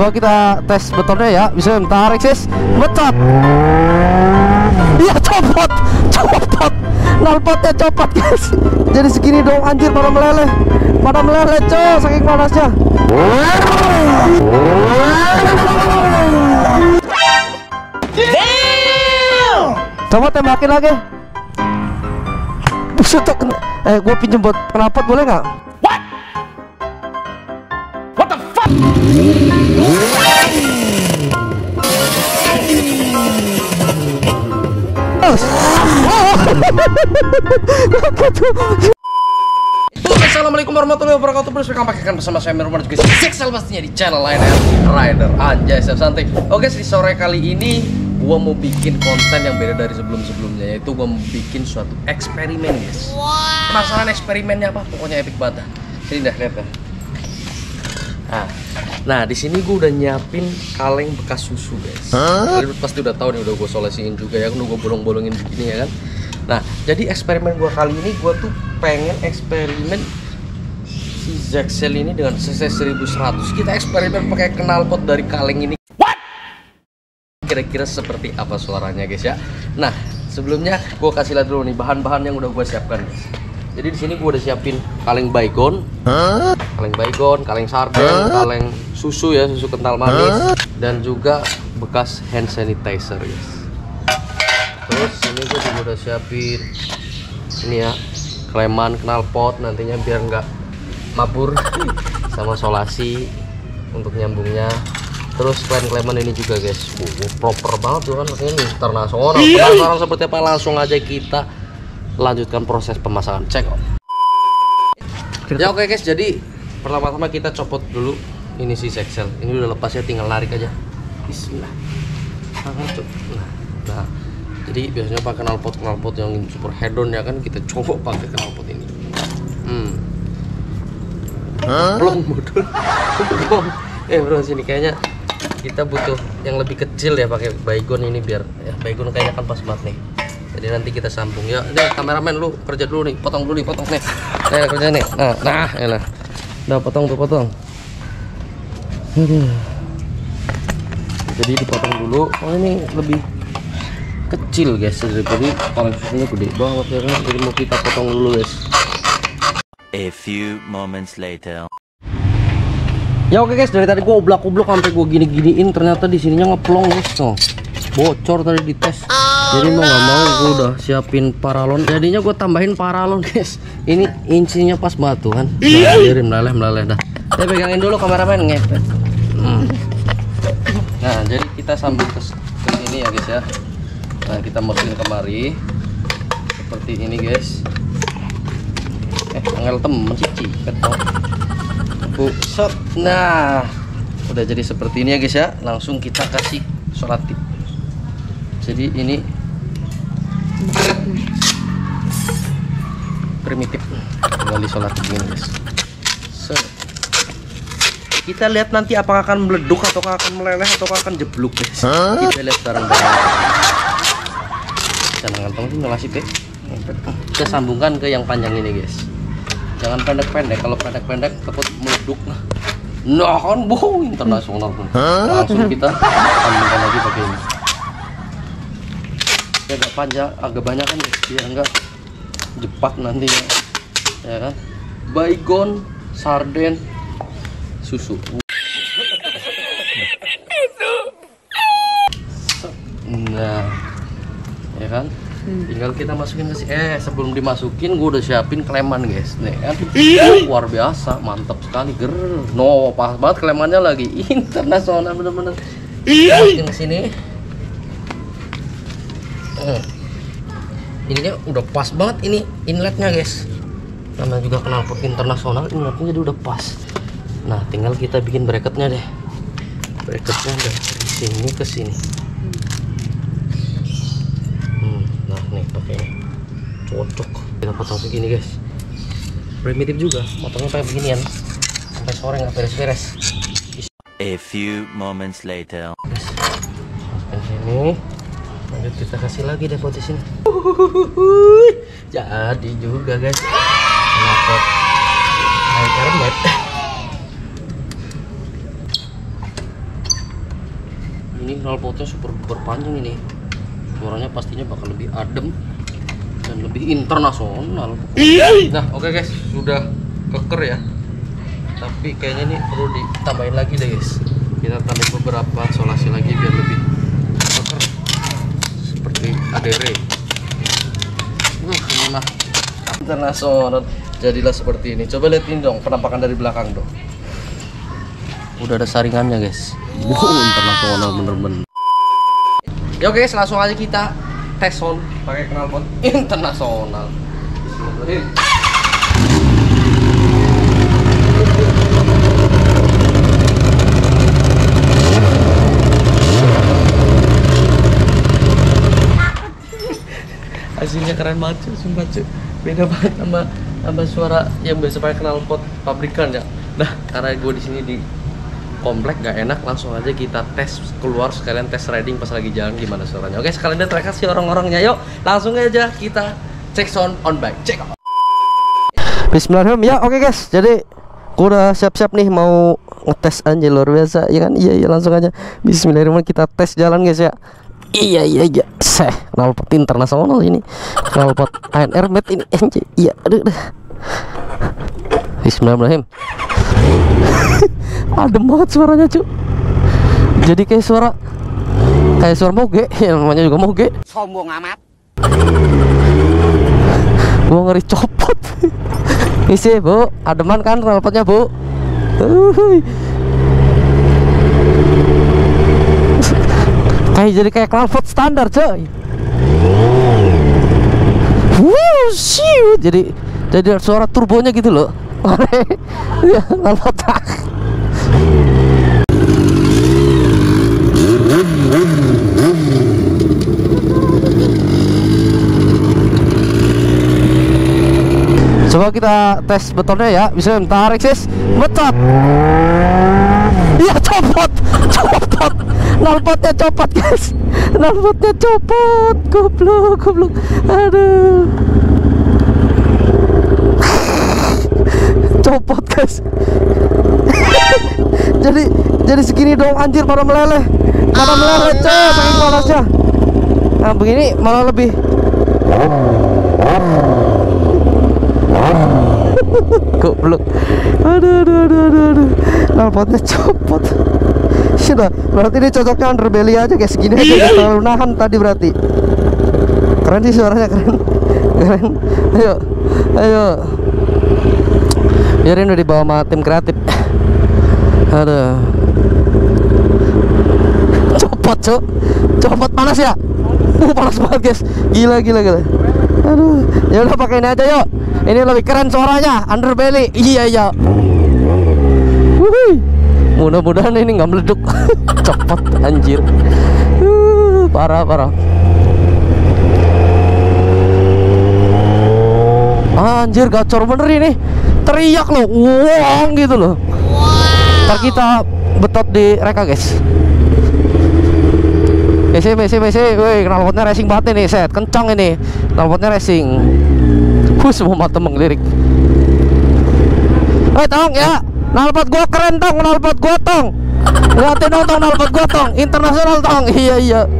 Coba kita tes motornya ya. Bisa tarik sis, mecat. Iya copot, knalpotnya copot guys. Jadi segini dong anjir, pada meleleh coy, saking panasnya. Coba tembakin lagi. Buset, gue pinjem buat knalpot boleh nggak? What the fuck? Assalamualaikum warahmatullahi wabarakatuh. Bersekampak bersama saya Mirwan juga Sexel pastinya di channel lain Rider Anjay Santai. Oke, di sore kali ini gua mau bikin konten yang beda dari sebelum-sebelumnya, yaitu gua mau bikin suatu eksperimen guys. Penasaran eksperimennya apa? Pokoknya epic banget. Sini dah lihat dah. Nah di sini gue udah nyiapin kaleng bekas susu guys. Kalian pasti udah tahu nih, udah gue solusiin juga ya, udah gue bolong-bolongin begini ya kan. Nah jadi eksperimen gue kali ini, gue tuh pengen eksperimen si Zexel ini dengan CC 1100. Kita eksperimen pakai knalpot dari kaleng ini. What? Kira-kira seperti apa suaranya guys ya. Nah sebelumnya gue kasih lihat dulu nih bahan-bahan yang udah gue siapkan guys. Jadi di sini gue udah siapin kaleng baygon, kaleng sarden, kaleng susu ya, susu kental manis, dan juga bekas hand sanitizer guys. Terus ini gue juga udah siapin ini ya, kleman knalpot nantinya biar nggak mabur, sama solasi untuk nyambungnya. Terus kleman ini juga guys, proper banget tuh kan, ini internasional. Penasaran seperti apa? Langsung aja kita lanjutkan proses pemasangan. Cek. Ya oke guys, jadi pertama-tama kita copot dulu ini si Zexel. Ini udah lepas ya, tinggal narik aja. Bismillah. Nah, jadi biasanya pakai knalpot yang super hedon ya kan, kita coba pakai knalpot ini. Belum bodol. Bro, sini kayaknya kita butuh yang lebih kecil ya, pakai baygon ini biar ya, baygon kayaknya kan pas banget nih. Jadi nanti kita sambung ya. Nih kameramen, lu kerja dulu nih, potong dulu nih, potong nih. Nah kerja nih. Nah, elah. Udah potong. Jadi dipotong dulu. Oh ini lebih kecil guys, jadi kaleng susunya gede banget ya kan. Jadi mau kita potong dulu guys. A few moments later. Ya oke guys, dari tadi gua ublak-ublak sampai gua gini-giniin, ternyata di sininya ngeplong guys. Tuh. Bocor tadi di tes. Jadi mau nggak mau gue udah siapin paralon. Jadinya gue tambahin paralon guys. Ini insinya pas batu kan. Nah, meleleh dah. Saya pegangin dulu kameramen ngepet. Nah jadi kita sambung ke sini ya guys ya. Nah kita masukin kemari seperti ini guys. Angel temen cici dong. Buset. Nah udah jadi seperti ini ya guys ya. Langsung kita kasih solatif. Jadi ini primitif, tinggal disolatif ini guys. Kita lihat nanti apakah akan meleduk atau akan meleleh atau akan jeblok guys. Kita lihat bareng-bareng. Jangan ngantong sih ngelasip ya. Kita sambungkan ke yang panjang ini guys. Jangan pendek-pendek, kalau pendek-pendek takut meleduk. Nah kan bohong internasional pun. Langsung kita sambungkan lagi pakai ini. Agak panjang, agak banyak kan guys, biar enggak jepat nanti ya kan. Baygon, sarden, susu. Nah ya kan, tinggal kita masukin ke sini. Sebelum dimasukin gue udah siapin kleman guys nih kan. Luar biasa, mantap sekali. No, pas banget klemannya lagi internasional bener-bener. Masukin ke sini. Ininya udah pas banget, ini inletnya guys. Namanya juga knalpot internasional, inletnya jadi udah pas. Nah tinggal kita bikin bracketnya deh. Bracketnya dari sini ke sini. Nah nih pakai ini cocok. Kita potong begini guys. Primitif juga, potongnya kayak beginian. Sampai sore nggak beres-beres. A few moments later. Masukin sini. Lanjut kita kasih lagi deh di sini. Jadi juga guys. Knalpot air kermet. knalpotnya super berpanjang ini. Suaranya pastinya bakal lebih adem dan lebih internasional. Nah, oke guys, sudah keker ya. Tapi kayaknya ini perlu ditambahin lagi deh guys. Kita tambahin beberapa solasi lagi biar lebih keker seperti ADR. Ini mah internasional. Jadilah seperti ini. Coba liatin dong penampakan dari belakang dong. Udah ada saringannya guys. Internasional bener-bener. Ya oke guys, langsung aja kita tes sound pakai knalpot internasional. Bismillahirrahmanirrahim. Hasilnya keren banget cuy, sumpah cuy. Beda banget sama suara yang biasa pakai knalpot pabrikan ya. Nah, karena gue di sini di komplek gak enak, langsung aja kita tes keluar, sekalian tes riding pas lagi jalan gimana suaranya. Oke, sekalian dia kasih orang-orangnya. Yuk langsung aja kita cek sound on bike. Cek. Bismillahirrahmanirrahim. Ya oke guys, jadi gue udah siap-siap nih mau ngetes anjir luar biasa ya kan. Iya langsung aja bismillahirrahmanirrahim kita tes jalan guys ya. Iya knalpot internasional ini, knalpot ANR made ini anjir. Iya aduh. Bismillahirrahmanirrahim. Adem banget suaranya cu. Jadi kayak suara moge, ya namanya juga moge. Sombong amat. Gua ngeri copot. Isi bu, ademan kan knalpotnya bu. Jadi kayak knalpot standar coy. Jadi suara turbonya gitu loh. Ya, knalpot. Coba kita tes betonnya ya. Bisa tarik sis, betot. Iya copot. Knalpotnya copot guys. Knalpotnya copot. Goblok. Aduh. Copot guys. jadi segini dong anjir, pada meleleh coy saking panasnya. Nah begini malah lebih goblok. Aduh. Knalpotnya copot. Sudah, berarti ini cocoknya underbelly aja guys, segini aja gak terlalu nahan tadi berarti. Keren sih suaranya, keren. Ayo. Biarin udah dibawa sama tim kreatif. Aduh. Copot panas ya? Panas banget guys. Gila. Aduh. Ya udah pakai ini aja yuk. Ini lebih keren suaranya, underbelly. Iya. Mudah-mudahan ini nggak meleduk. Copot anjir. Parah. Anjir gacor bener ini. Teriak loh, wong gitu loh. Ntar kita betot di reka guys. Woi, knalpotnya racing banget nih, set kencang ini. Knalpotnya racing. Semua mata menglirik. Tong ya, knalpot gua keren tong, knalpot gua tong. Liatin dong tong, knalpot gua tong, internasional tong. Iya.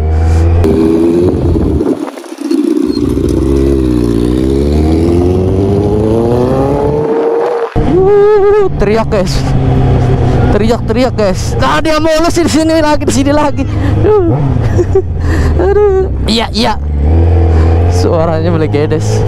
Teriak guys. Nah dia mulus di sini lagi. Aduh. Iya. Suaranya melegedes.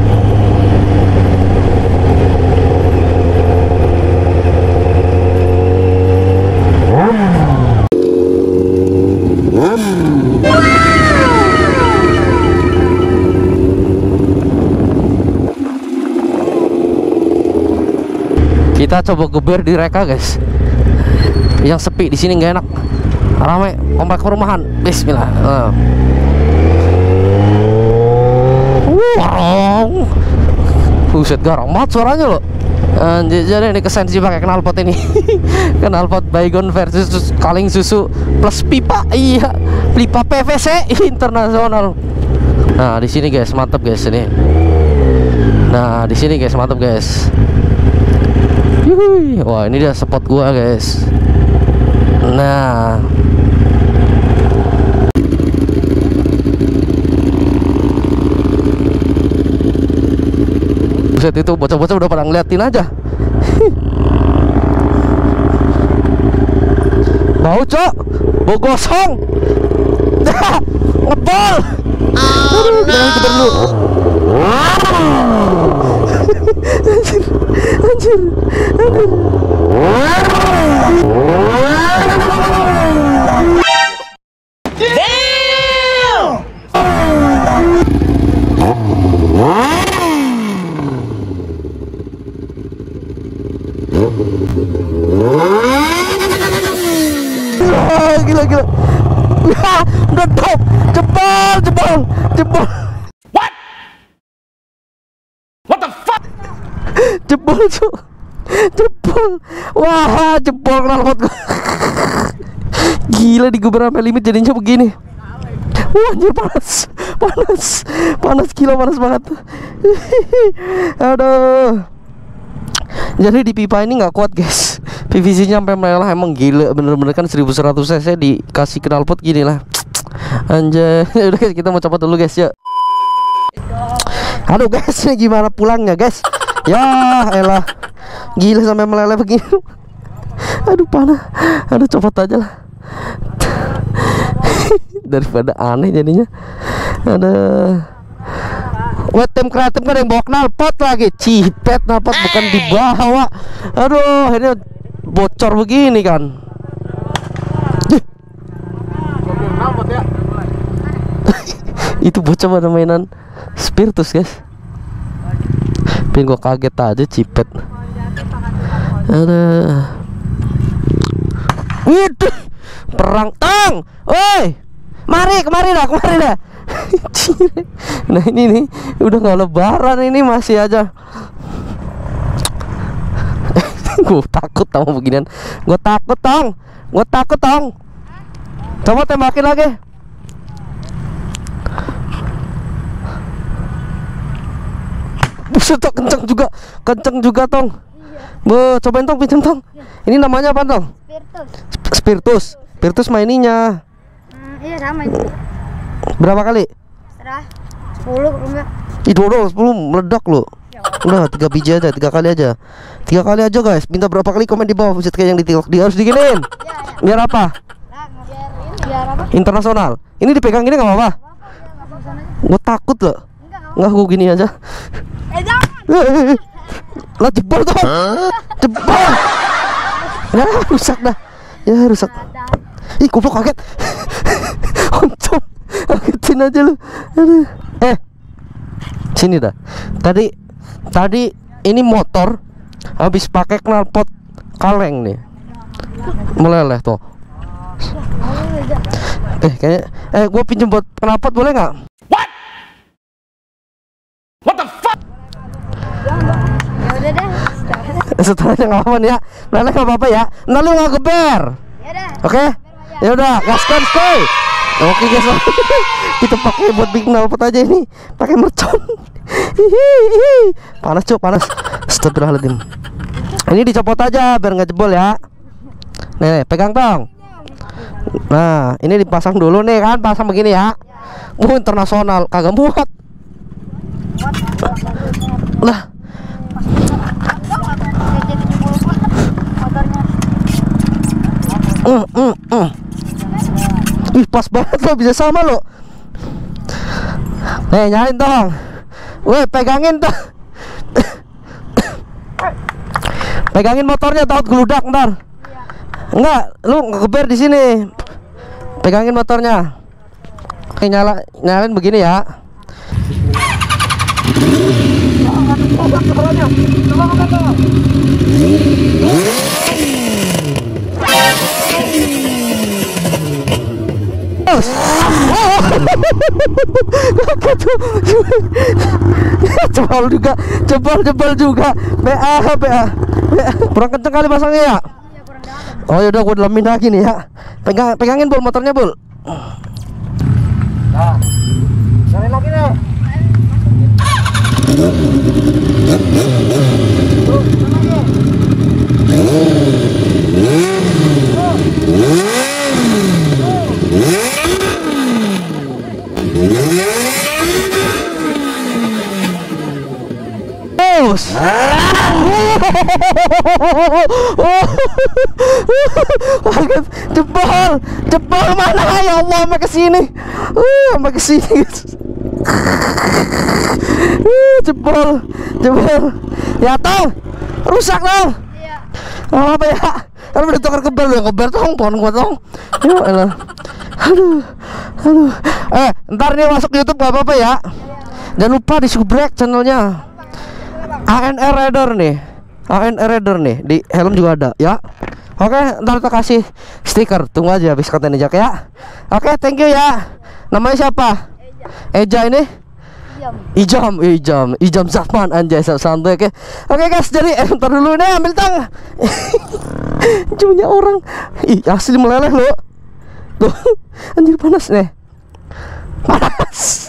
Kita coba geber di reka guys. Yang sepi di sini nggak enak. Ramai komplek perumahan. Bismillah. Buset garang banget suaranya loh. Jadi ini kesensi pakai knalpot ini. Knalpot Baygon versus kaleng susu plus pipa. Iya, pipa PVC internasional. Nah, di sini guys, mantap guys ini. Nah, di sini guys, mantap guys. Yuhui. Wah, ini dia spot gua guys. Nah, Buset, itu bocah-bocah udah pada ngeliatin aja. Bau cok, bau gosong. Ngebol. Aduh, jangan keber dulu. Anjir. Gila. Udah top. Jebol. What the fuck? Jebol, Cuk. Jebol. Wah, jebol knalpot gua. Gila, diguber sampai limit jadinya begini. Wah, anjir, panas gila, panas banget. Aduh. Jadi di pipa ini nggak kuat, guys. PVC-nya sampai melela, emang gila, bener-bener kan 1100 cc dikasih knalpot gini lah. Anjay. Udah guys, kita mau coba dulu guys ya. Aduh guys, ini gimana pulangnya guys? Ya elah, gila sampai meleleh begini. Aduh panas. Aduh copot aja lah. Daripada aneh jadinya. Ada wet tim kreatif kan yang bawa knalpot lagi. Cipet knalpot bukan dibawa. Aduh, ini bocor begini kan. Itu bocah pada mainan spiritus guys. Pin gua kaget aja, cipet. Ada. Waduh, perang tang. Oi, kemari dah. Nah ini nih udah nggak lebaran ini masih aja. Gue takut sama beginian. Gue takut tong. Coba tembakin lagi. Buset, kenceng juga tong. Be, cobain tong, pinjam tong. Ini namanya apa tong? Spiritus maininya. Iya sama ini. Berapa kali? Serah 10 enggak. Itu 10 meledak lo. Udah 3 biji aja, 3 kali aja. 3 kali aja guys. Minta berapa kali komen di bawah. Buset, kayak yang di TikTok. Dia harus diginiin. Biar apa? Biar apa? Internasional. Ini dipegang gini nggak apa-apa. Gue takut loh. Nggak, gue gini aja. Jangan. Lah jebol dong. Jebol. Ya rusak dah. Ya rusak. Ih, goblok, kaget. Untung kagetin aja lu. Aduh. Sini dah. Tadi ini motor habis pakai knalpot kaleng nih. Meleleh tuh. Kayaknya gue pinjem buat knalpot boleh nggak? What the fuck? Ya udah deh. Setelahnya nggak apa-apa ya. Meleleh nggak apa-apa ya. Nah lu nggak geber. Ya udah. Oke? Ya udah, gaskan skoy. Oke guys, kita pakai buat bikin knalpot aja ini. Pakai mercon. Panas cuk, panas. Astagfirullahaladzim. Ini dicopot aja biar nggak jebol ya. Nih, pegang tong. Nah, ini dipasang dulu nih kan, pasang begini ya. Internasional, kagak muat. Lah. Ih, pas banget lo, bisa sama lo. Nyalain dong. Weh, pegangin dong. Pegangin motornya, takut geludak ntar. Enggak, lu ngegeber di sini. Pegangin motornya. Nyalain begini ya. Jebol juga. BA. Kurang kenceng kali pasangnya ya. Oh yaudah, gue dalamin lagi nih ya. Pegangin bul motornya bul. Nah, nyalain lagi deh. Jebol mana ya Allah, sampai ke sini. Sampai ke sini. Jebol. Ya tong, rusak tong. Iya. Apa ya? Kan udah tukar keber tong, pohon gua tong. Ya elah. Aduh. Ntar nih masuk YouTube gak apa-apa ya. Jangan lupa di subrek channelnya. ANR Raider nih, di helm juga ada ya. Oke, ntar kita kasih stiker. Tunggu aja habis konten Jack ya. Oke, thank you ya. Namanya siapa? Eja ini? Ijam Zafman, anjay, santai. Oke guys, jadi ntar dulu nih, ambil tang. Punya orang. Ih, asli meleleh lo. Tuh, anjir panas nih. Panas.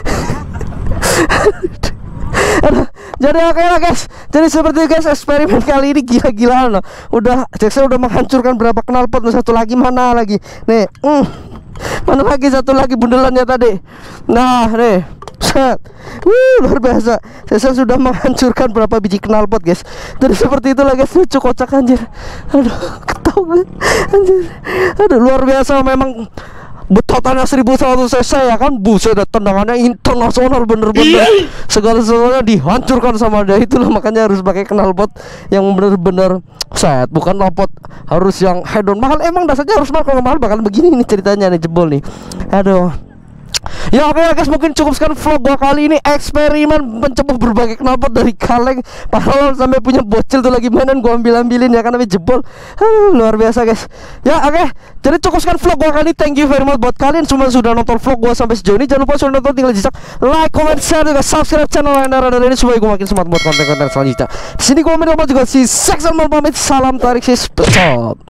Jadi oke lah guys. Jadi seperti guys, eksperimen kali ini gila-gilaan loh. Saya udah menghancurkan berapa knalpot. Satu lagi mana lagi? Nih, mana lagi satu lagi bundelannya tadi. Nah, nih. Set. Luar biasa. Saya sudah menghancurkan berapa biji knalpot guys. Jadi seperti itulah guys, lucu kocak anjir. Aduh, ketawa anjir. Aduh, luar biasa memang. Betotannya 1100 cc ya kan, buset, tendangannya internasional bener-bener. Segala-segalanya dihancurkan sama dia. Itulah makanya harus pakai knalpot yang bener-bener set, bukan knalpot harus yang head on. Mahal emang dasarnya harus mahal, kalau mahal bakal begini nih ceritanya nih, jebol nih. Aduh. Ya oke guys, mungkin cukup sekian vlog gua kali ini, eksperimen mencoba berbagai knalpot dari kaleng. Padahal sampai punya bocil tuh lagi mainan, gua ambilin ya kan, tapi jebol. Luar biasa guys. Ya oke, jadi cukup sekian vlog gua kali ini. Thank you very much buat kalian semua sudah nonton vlog gua sampai sejauh ini. Jangan lupa sudah nonton, tinggal jejak like, comment, share, juga subscribe channel ANR Raider ini supaya gua makin semangat buat konten-konten selanjutnya. Di sini gua minta juga si Seksan pamit. Salam tarik sis, stop.